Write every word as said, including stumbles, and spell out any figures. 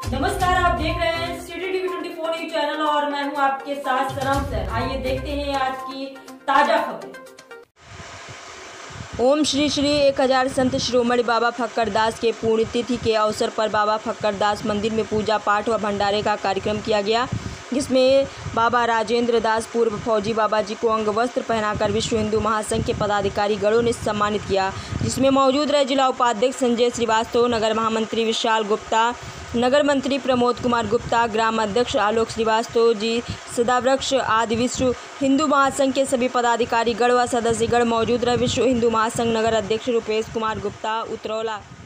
नमस्कार, आप देख रहे हैं सिटी टीवी चौबीस न्यूज चैनल और मैं हूं आपके साथ सनम सर। आइए देखते हैं आज की ताजा खबरें। ओम श्री श्री एक हजार संत शिरोमणि बाबा फक्करदास के पुण्यतिथि के अवसर पर बाबा फक्करदास मंदिर में पूजा पाठ व भंडारे का कार्यक्रम किया गया, जिसमें बाबा राजेंद्र दास पूर्व फौजी बाबा जी को अंग वस्त्र पहनाकर विश्व हिंदू महासंघ के पदाधिकारी गणों ने सम्मानित किया, जिसमें मौजूद रहे जिला उपाध्यक्ष संजय श्रीवास्तव, नगर महामंत्री विशाल गुप्ता, नगर मंत्री प्रमोद कुमार गुप्ता, ग्राम अध्यक्ष आलोक श्रीवास्तव जी, सदावृक्ष आदि विश्व हिंदू महासंघ के सभी पदाधिकारी गण व सदस्यगण मौजूद रहे। विश्व हिंदू महासंघ नगर अध्यक्ष रुपेश कुमार गुप्ता, उतरौला।